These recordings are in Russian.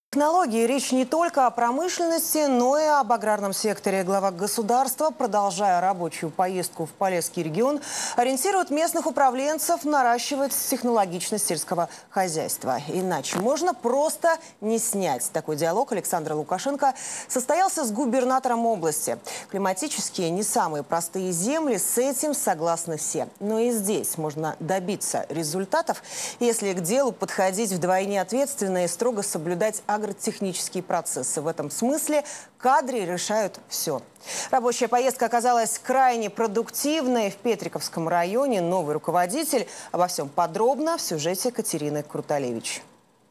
Технологии. Речь не только о промышленности, но и об аграрном секторе. Глава государства, продолжая рабочую поездку в Полесский регион, ориентирует местных управленцев наращивать технологичность сельского хозяйства. Иначе можно просто не снять. Такой диалог Александра Лукашенко состоялся с губернатором области. Климатические не самые простые земли, с этим согласны все. Но и здесь можно добиться результатов, если к делу подходить вдвойне ответственно и строго соблюдать агротехнические процессы. В этом смысле кадры решают все. Рабочая поездка оказалась крайне продуктивной. В Петриковском районе новый руководитель. Обо всем подробно в сюжете Катерины Круталевич.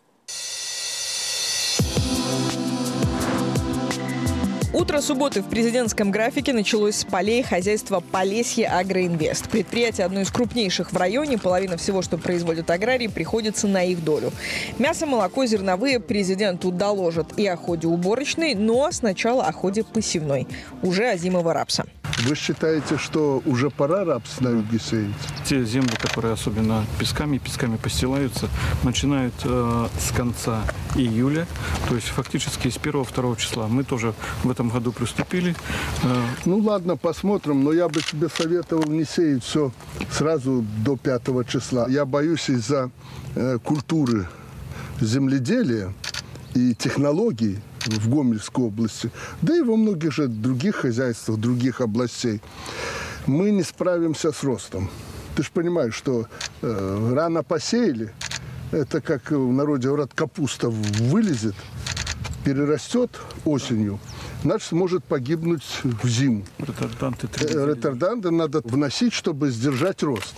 Утро субботы в президентском графике началось с полей хозяйства «Полесье Агроинвест». Предприятие одно из крупнейших в районе. Половина всего, что производят аграрии, приходится на их долю. Мясо, молоко, зерновые президенту доложат и о ходе уборочной, но сначала о ходе посевной, уже озимого рапса. Вы считаете, что уже пора рапс на юге сеять? Те земли, которые особенно песками постилаются, начинают с конца июля, то есть фактически с 1-2 числа. Мы тоже в этом году приступили. Ну ладно, посмотрим, но я бы тебе советовал не сеять все сразу до 5 числа. Я боюсь из-за культуры земледелия и технологий в Гомельской области, да и во многих же других хозяйствах, других областей, мы не справимся с ростом. Ты же понимаешь, что рано посеяли, это как в народе говорят, капуста вылезет, перерастет осенью, значит, может погибнуть в зиму. Ретарданты надо вносить, чтобы сдержать рост.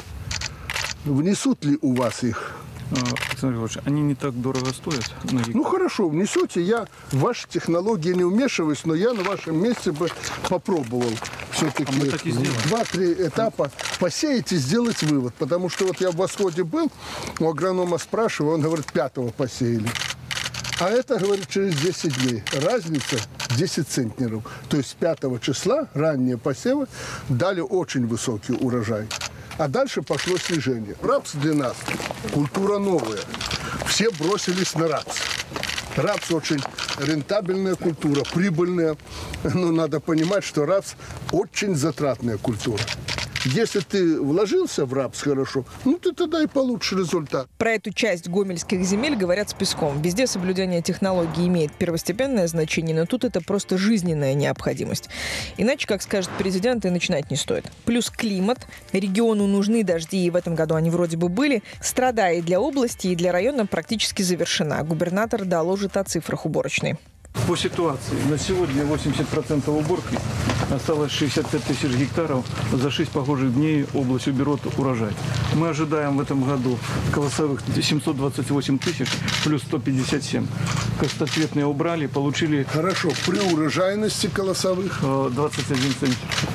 Внесут ли у вас их? Александр Иванович, они не так дорого стоят. Ну хорошо, внесете. Я в ваши технологии не вмешиваюсь, но я на вашем месте бы попробовал все-таки 2-3 этапа посеять и сделать вывод. Потому что вот я в Восходе был, у агронома спрашиваю, он говорит, 5-го посеяли. А это, говорит, через 10 дней. Разница 10 центнеров. То есть 5 числа ранние посевы дали очень высокий урожай. А дальше пошло снижение. Рапс для нас культура новая. Все бросились на рапс. Рапс очень рентабельная культура, прибыльная. Но надо понимать, что рапс очень затратная культура. Если ты вложился в рапс хорошо, ну ты тогда и получишь результат. Про эту часть гомельских земель говорят с песком. Везде соблюдение технологий имеет первостепенное значение, но тут это просто жизненная необходимость. Иначе, как скажет президент, и начинать не стоит. Плюс климат. Региону нужны дожди, и в этом году они вроде бы были. Страда и для области, и для района практически завершена. Губернатор доложит о цифрах уборочной. По ситуации на сегодня 80% уборки, осталось 65 тысяч гектаров. За 6 похожих дней область уберет урожай. Мы ожидаем в этом году колосовых 728 тысяч плюс 157. Кастоцветные убрали, получили... Хорошо, при урожайности колосовых? 21 центнер.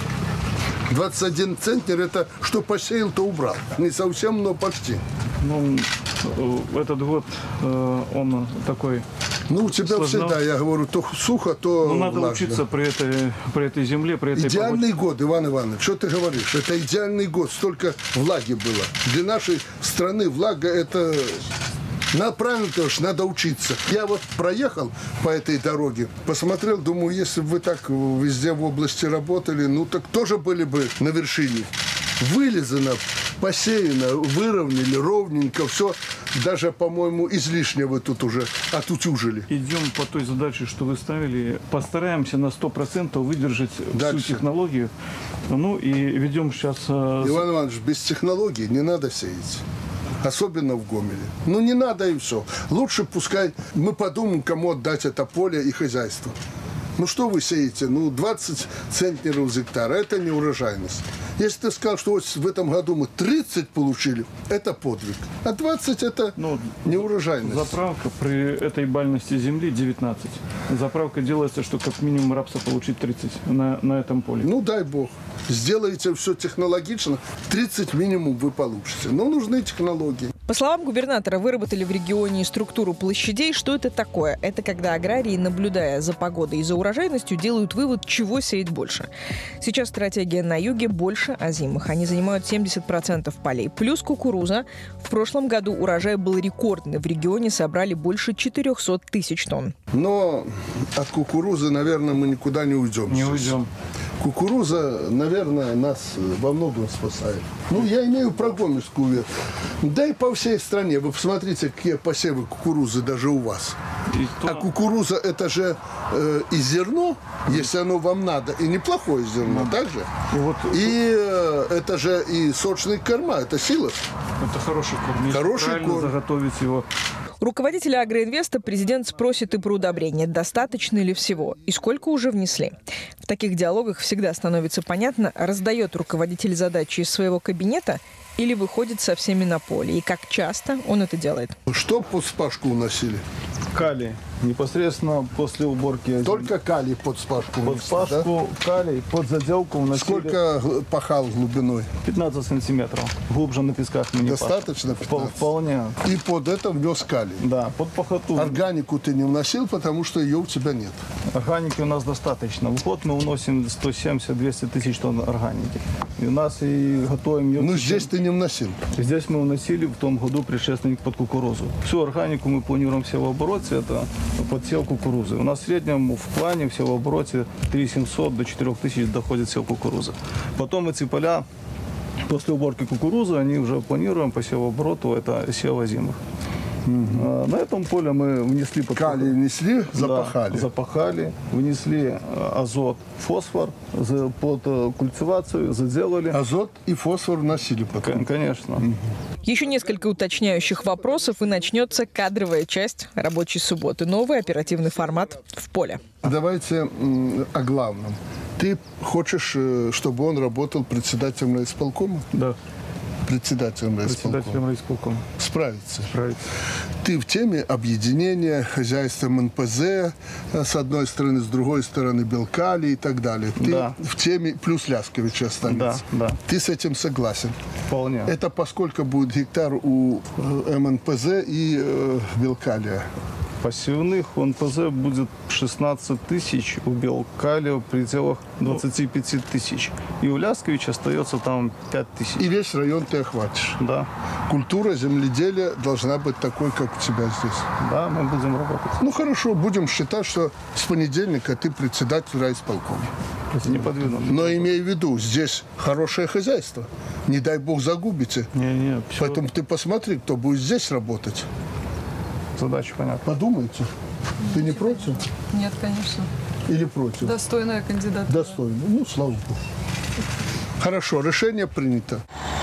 21 центнер – это что посеял, то убрал. Не совсем, но почти. Ну, этот год он такой... Ну, у тебя всегда, я говорю, то сухо, то надо влажно. учиться при этой земле, при этой идеальный год, Иван Иванович, что ты говоришь? Это идеальный год, столько влаги было. Для нашей страны влага – это... Правильно, тоже надо учиться. Я вот проехал по этой дороге, посмотрел, думаю, если бы вы так везде в области работали, ну так тоже были бы на вершине. Вылезано, посеяно, выровняли, ровненько, все. Даже, по-моему, излишне вы тут уже отутюжили. Идем по той задаче, что вы ставили. Постараемся на 100% выдержать всю технологию. Ну и ведем сейчас... Иван Иванович, без технологий не надо сеять. Особенно в Гомеле. Ну, не надо и все. Лучше пускай мы подумаем, кому отдать это поле и хозяйство. Ну, что вы сеете? Ну, 20 центнеров с гектара. Это не урожайность. Если ты сказал, что вот в этом году мы 30 получили, это подвиг. А 20 это не урожайность. Заправка при этой бальности земли 19. Заправка делается, что как минимум рапса получить 30 на этом поле. Ну, дай бог. Сделаете все технологично, 30 минимум вы получите. Но нужны технологии. По словам губернатора, выработали в регионе структуру площадей. Что это такое? Это когда аграрии, наблюдая за погодой и за урожайностью, делают вывод, чего сеять больше. Сейчас стратегия на юге больше озимых. Они занимают 70% полей. Плюс кукуруза. В прошлом году урожай был рекордный. В регионе собрали больше 400 тысяч тонн. Но от кукурузы, наверное, мы никуда не уйдем. Не уйдем. Кукуруза, наверное, нас во многом спасает. Ну, я имею про Гомельскую ветвь. Да и по всей стране. Вы посмотрите, какие посевы кукурузы даже у вас. А кукуруза – это же и зерно, если оно вам надо, и неплохое зерно, так же? И это же и сочные корма, это силос. Это хороший корм. Хороший корм. Заготовить его. Руководителя Агроинвеста президент спросит и про удобрения, достаточно ли всего и сколько уже внесли. В таких диалогах всегда становится понятно, раздает руководитель задачи из своего кабинета или выходит со всеми на поле, и как часто он это делает. Что под вспашку уносили? Калий. Непосредственно после уборки. Только калий под вспашку Под вспашку, да? Калий, под заделку вносили. Сколько пахал глубиной? 15 сантиметров. Глубже на песках мы не Достаточно? 15? Вполне. И под это внес калий? Да, под пахоту. Органику ты не вносил, потому что ее у тебя нет? Органики у нас достаточно. В год мы вносим 170-200 тысяч тонн органики. И у нас и готовим ее. Ну, здесь ты не вносил? Здесь мы вносили в том году предшественник под кукурузу. Всю органику мы планируем в севообороте, это подсев кукурузы. У нас в среднем в плане в севообороте 3700 до 4000 доходит сев кукурузы. Потом эти поля после уборки кукурузы, они уже планируем по севообороту, это сев озимых. На этом поле мы внесли... Калий внесли, запахали. Да, запахали, внесли азот, фосфор под культивацию, заделали. Азот и фосфор вносили потом? Конечно. Еще несколько уточняющих вопросов, и начнется кадровая часть рабочей субботы. Новый оперативный формат в поле. Давайте о главном. Ты хочешь, чтобы он работал председателем райисполкома? Да. Председателем райисполкома. Справится. Ты в теме объединения хозяйства МНПЗ с одной стороны, с другой стороны Белкали и так далее. Ты в теме, плюс Лясковича останется. Да. Ты с этим согласен? Вполне. Это поскольку будет гектар у МНПЗ и Белкалия? Посевных у НПЗ будет 16 тысяч, у Белкалия в пределах 25 тысяч. И у Лясковича остается там 5 тысяч. И весь район ты охватишь? Да. Культура земледелия должна быть такой, как у тебя здесь? Да, мы будем работать. Ну хорошо, будем считать, что с понедельника ты председатель райисполкома. Не подвину. Но имей в виду, здесь хорошее хозяйство. Не дай бог загубите. Не, Поэтому ты посмотри, кто будет здесь работать. Задача понятна. Подумайте. Ты не против? Нет, конечно. Или против? Достойная кандидатура. Достойная. Ну, слава богу. Хорошо, решение принято.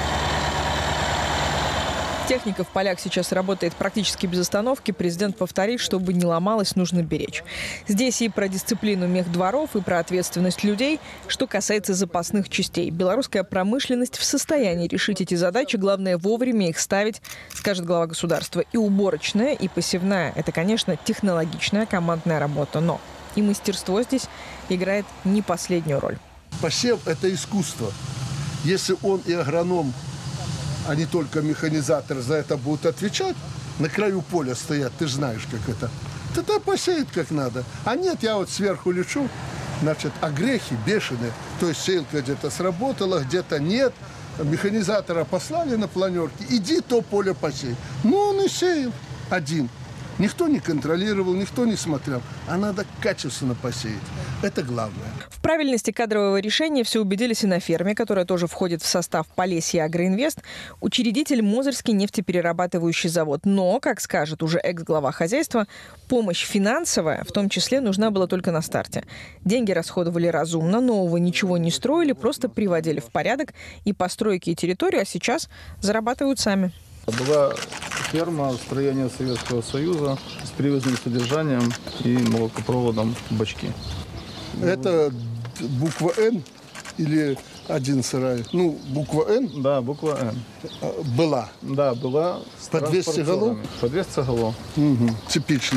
Техника в полях сейчас работает практически без остановки. Президент повторит, чтобы не ломалось, нужно беречь. Здесь и про дисциплину мехдворов, и про ответственность людей. Что касается запасных частей. Белорусская промышленность в состоянии решить эти задачи. Главное, вовремя их ставить, скажет глава государства. И уборочная, и посевная – это, конечно, технологичная командная работа. Но и мастерство здесь играет не последнюю роль. Посев – это искусство. Если он и агроном, а не только механизатор, за это будут отвечать, на краю поля стоят, ты же знаешь, как это. Тогда посеет как надо. А нет, я вот сверху лечу, значит, огрехи бешеные. То есть сеялка где-то сработала, где-то нет. Механизатора послали на планерке, иди то поле посей. Ну, он и сеял один. Никто не контролировал, никто не смотрел. А надо качественно посеять. Это главное. В правильности кадрового решения все убедились и на ферме, которая тоже входит в состав Полесья Агроинвест, учредитель Мозырский нефтеперерабатывающий завод. Но, как скажет уже экс-глава хозяйства, помощь финансовая, в том числе, нужна была только на старте. Деньги расходовали разумно, нового ничего не строили, просто приводили в порядок и постройки, и территорию, а сейчас зарабатывают сами. Была ферма строения Советского Союза с привозным содержанием и молокопроводом бачки. Это буква «Н» или один сарай? Ну, буква «Н»? Да, буква «Н». Была? Да, была. По 200 голов? По 200 голов. Угу. Типично.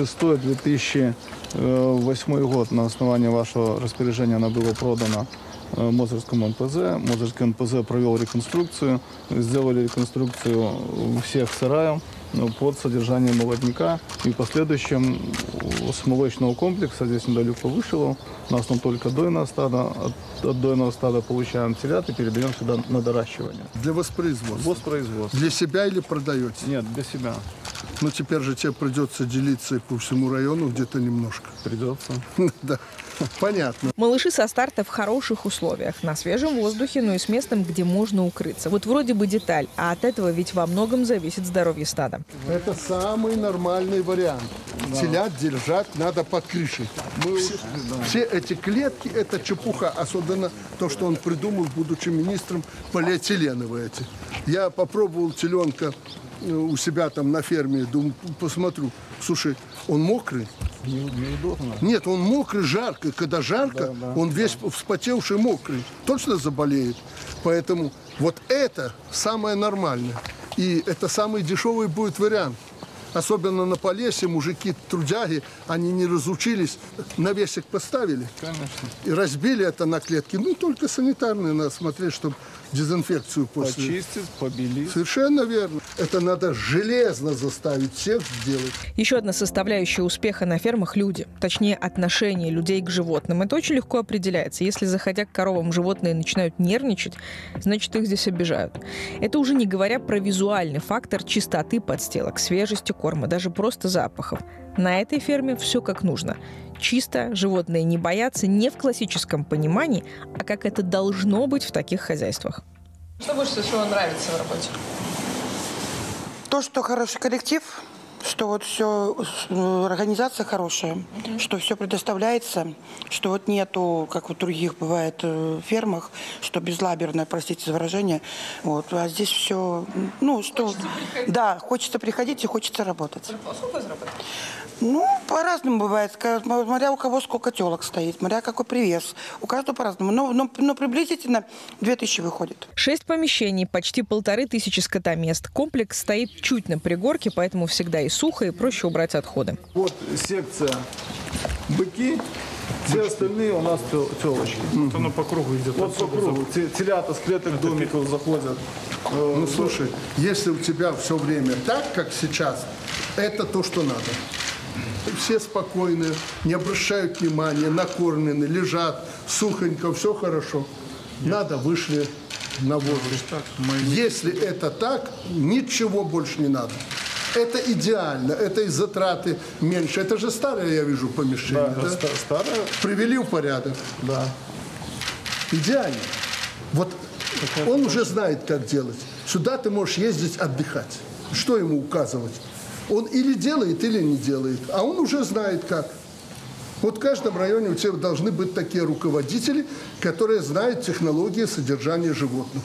2006-2008 год на основании вашего распоряжения она была продана Мозырскому НПЗ. Мозырский НПЗ провел реконструкцию, сделали реконструкцию всех сараев под содержание молодняка. И в последующем с молочного комплекса, здесь недалеко Вышелов, у нас там только дойное стадо, от дойного стада получаем телят и передаем сюда на доращивание. Для воспроизводства? Воспроизводство. Для себя или продаете? Нет, для себя. Но теперь же тебе придется делиться и по всему району где-то немножко. Придется. Да, понятно. Малыши со старта в хороших условиях, на свежем воздухе, но и с местом, где можно укрыться. Вот вроде бы деталь, а от этого ведь во многом зависит здоровье стада. Это самый нормальный вариант. Телят держать надо под крышей. Все эти клетки – это чепуха, особенно то, что он придумал, будучи министром, полиэтиленовые эти. Я попробовал теленка у себя там на ферме, думаю, посмотрю. Слушай, он мокрый? Неудобно. Нет, он мокрый, жарко. Когда жарко, он весь вспотевший, мокрый. Точно заболеет. Поэтому вот это самое нормальное. И это самый дешевый будет вариант. Особенно на Полесье мужики, трудяги, они не разучились, навесик поставили. Конечно. И разбили это на клетки. Ну, только санитарные надо смотреть, чтобы дезинфекцию после... Почистить, побелить. Совершенно верно. Это надо железно заставить всех сделать. Еще одна составляющая успеха на фермах – люди. Точнее, отношение людей к животным. Это очень легко определяется. Если, заходя к коровам, животные начинают нервничать, значит, их здесь обижают. Это уже не говоря про визуальный фактор чистоты подстилок, свежести корма, даже просто запахов. На этой ферме все как нужно. Чисто, животные не боятся не в классическом понимании, а как это должно быть в таких хозяйствах. Что больше всего нравится в работе? То, что хороший коллектив, что вот все, организация хорошая, что все предоставляется, что вот нету, как вот в других бывает фермах, что безлаберное, простите за выражение, вот, а здесь все, ну, что, хочется да, хочется приходить и хочется работать. Сколько заработать? Ну, по-разному бывает, смотря у кого сколько телок стоит, смотря какой привес, у каждого по-разному, но приблизительно 2000 выходит. 6 помещений, почти 1500 скотомест. Комплекс стоит чуть на пригорке, поэтому всегда и сухо, и проще убрать отходы. Вот секция быки, все остальные у нас телочки. Вот оно по кругу идет. Вот по кругу. Телята с клеток домиков заходят. Ну, слушай, если у тебя все время так, как сейчас, это то, что надо. Все спокойные, не обращают внимания, накормлены, лежат, сухонько, все хорошо. Надо, вышли на воздух. Если это так, ничего больше не надо. Это идеально, это и затраты меньше. Это же старое, я вижу, помещение. Да, Да? старое. Привели в порядок. Да. Идеально. Вот он уже знает, как делать. Сюда ты можешь ездить отдыхать. Что ему указывать? Он или делает, или не делает. А он уже знает, как. Вот в каждом районе у тебя должны быть такие руководители, которые знают технологии содержания животных.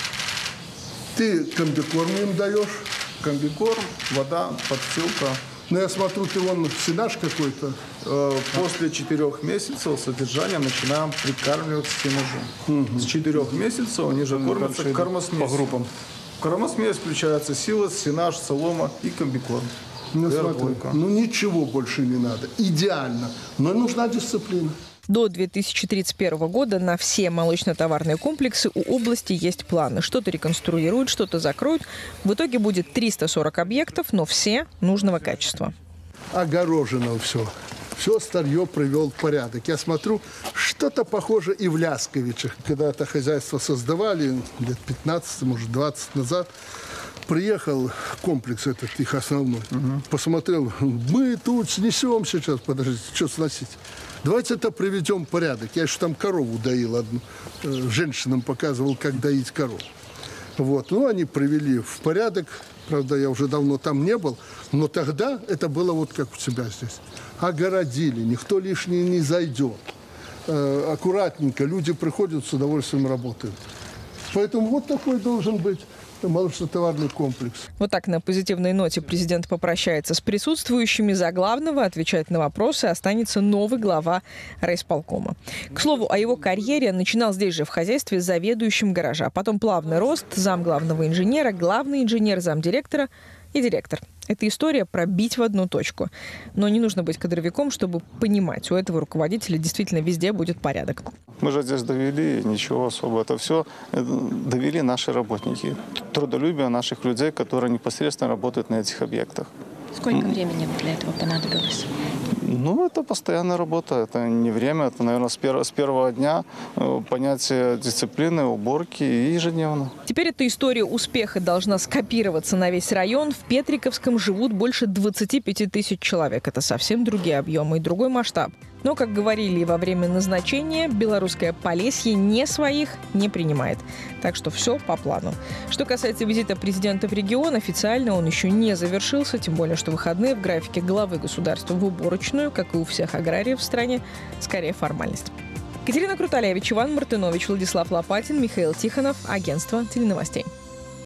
Ты комбикорм им даешь. Комбикорм, вода, подстилка. Но я смотрю, ты вон сенаж какой-то. После 4 месяцев содержания начинаем прикармливать сенажом. С 4 месяцев они же кормятся кормосмесью. По группам. В кормосмесь включается силос, сенаж, солома и комбикорм. Ну, смотри, ну ничего больше не надо. Идеально. Но нужна дисциплина. До 2031 года на все молочно-товарные комплексы у области есть планы. Что-то реконструируют, что-то закроют. В итоге будет 340 объектов, но все нужного качества. Огорожено все. Все старье привел в порядок. Я смотрю, что-то похоже и в Лясковичах. Когда это хозяйство создавали, лет 15, может, 20 назад, приехал комплекс этот их основной. Посмотрел, мы тут снесем сейчас. Подождите, что сносить? Давайте это приведем в порядок. Я еще там корову доил одну. Женщинам показывал, как доить корову. Вот. Ну, они привели в порядок. Правда, я уже давно там не был. Но тогда это было вот как у тебя здесь. Огородили, никто лишний не зайдет. Аккуратненько, люди приходят, с удовольствием работают. Поэтому вот такой должен быть молочно-товарный комплекс. Вот так на позитивной ноте президент попрощается с присутствующими. За главного отвечать на вопросы останется новый глава райисполкома. К слову, о его карьере начинал здесь же в хозяйстве заведующим гаража. Потом плавный рост, зам главного инженера, главный инженер, замдиректора. и директор. Это история про бить в одну точку. Но не нужно быть кадровиком, чтобы понимать, у этого руководителя действительно везде будет порядок. Мы же здесь довели, ничего особо. Это все довели наши работники. Трудолюбие наших людей, которые непосредственно работают на этих объектах. Сколько времени для этого понадобилось? Ну, это постоянная работа, это не время, это, наверное, с первого дня понятие дисциплины, уборки и ежедневно. Теперь эта история успеха должна скопироваться на весь район. В Петриковском живут больше 25 тысяч человек. Это совсем другие объемы и другой масштаб. Но, как говорили во время назначения, белорусское Полесье не своих не принимает. Так что все по плану. Что касается визита президента в регион, официально он еще не завершился, тем более, что выходные в графике главы государства в уборочную, как и у всех аграриев в стране, скорее формальность. Катерина Круталевич, Иван Мартынович, Владислав Лопатин, Михаил Тихонов. Агентство теленовостей.